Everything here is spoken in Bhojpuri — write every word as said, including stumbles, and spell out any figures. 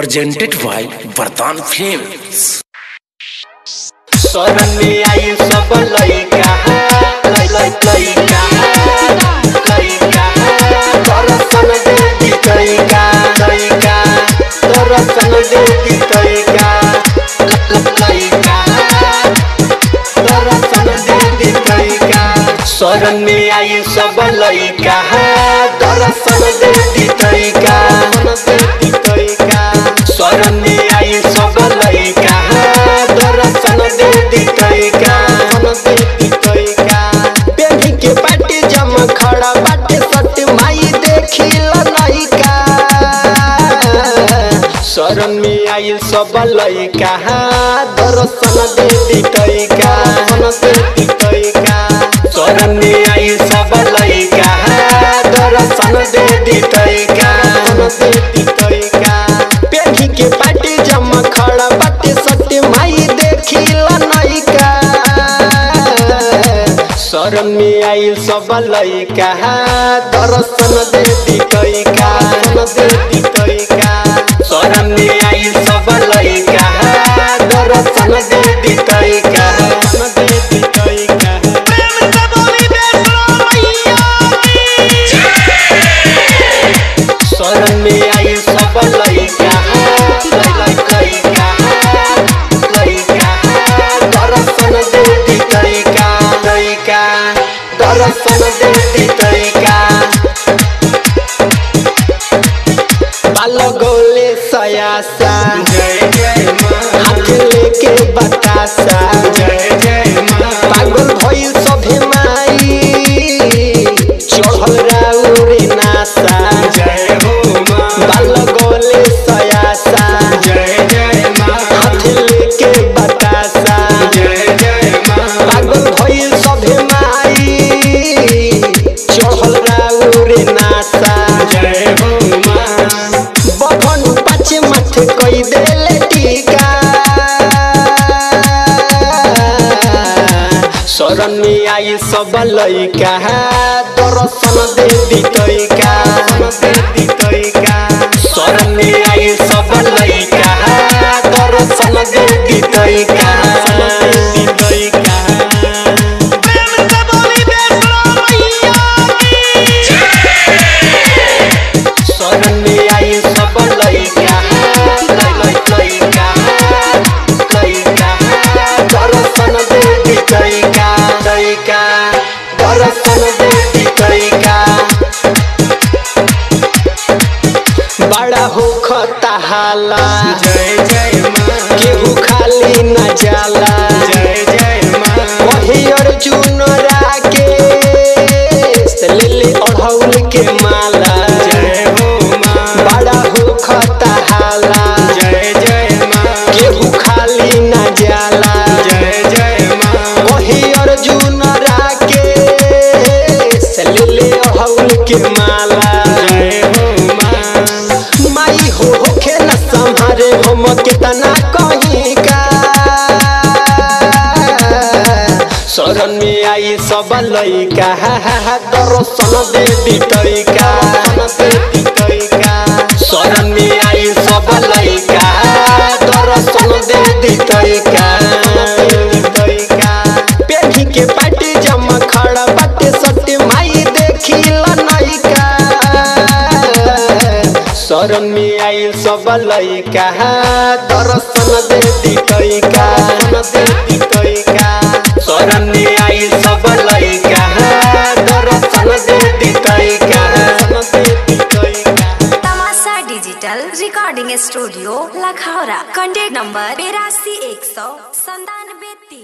presented by Vardhan Films। शरण में आई सब लइका लइ लइ लइका लइका दर्शन दे दी लइका लइका दर्शन दे दी लइका लइका दर्शन दे दी लइका शरण में आई सब लइका दर्शन दे दी लइका दे दी लइका शरण में आई सब लइका दर्शन दे दी लइका दे दी लइका बेनी के पाटी जम खड़ा बाटे सट माई देखी लइका शरण में आई सब लइका दर्शन दे दी लइका दे दी लइका शरण में आई सब लइका दर्शन दे दी लइका दे दी लइका बेनी के पाटी जम खड़ा बाटे सट माई देखी लइका शरण में आई सब लइका दर्शन दे दी लइका दे दी लइका शरण में आई सब लइका दर्शन दे दी लइका दे दी लइका प्रेम से बोली वैष्णो मैया शरण में आई सब लइका लइका लइका दर्शन दे दी लइका लइका दर्शन दे दी लइका बाल गोले सयासा जय जय मां हाथ लेके बतासा जय जय मां पागल भइल सभे माई चढ़ल राउरे नासा जय हो मां बाल गोले सयासा जय जय मां हाथ लेके बतासा जय जय मां पागल भइल सभे माई चढ़ल राउरे नासा जय हो मां बभन पाछे माथे कई देले टीका शरण में आई सब लइका दर्शन दे दी लइका दे दी लइका शरण में आई सब लइका दर्शन दे दी लइका दे दी लइका प्रेम से बोली वैष्णो मैया शरण में आई सब लइका लइका लइका दर्शन दे दी लइका लइका दर्शन दे दी लइका बड़ा हो खतहाला जय जय मां केहू खाली न जाला जय जय मां वही अर्जुन राके ले ले ओढ़ौल के माला जय हो मां बड़ा हो खतहाला जय जय मां केहू खाली न जाला जय जय मां वही अर्जुन राके ले ले ओढ़ौल के माला जय हो मां माई हो होखे न संहारे हम कितना कहीं का शरण में आई सब लइका दर्शन दे दी लइका दे दी लइका शरण में आई सब लइका दर्शन दे दी लइका दे दी लइका बेनी के पाटी जम खड़ा बाटे सट माई देखी लइका शरण में आई सब लइका दर्शन दे दी लइका दे दी लइका शरण में आई सब लइका दर्शन दे दी लइका दे दी लइका तमाशा digital recording studio Lakhaura. Contact number बेरासी एक सौ संतानवे तीन।